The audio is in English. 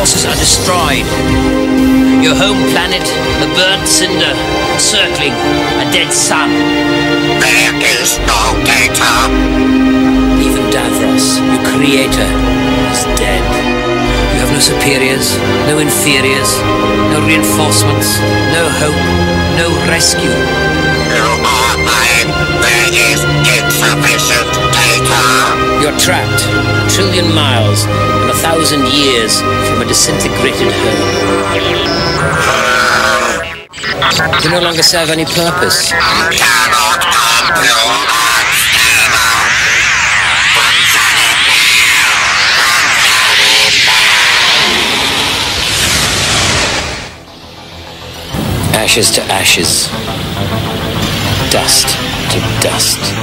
forces are destroyed. Your home planet, a burnt cinder, circling a dead sun. There is no data. Even Davros, your creator, is dead. You have no superiors, no inferiors, no reinforcements, no hope, no rescue. You are lying. There is insufficient data. You're trapped a trillion miles and 1,000 years from a disintegrated home. You no longer serve any purpose. Cannot compute. Ashes to ashes, dust to dust.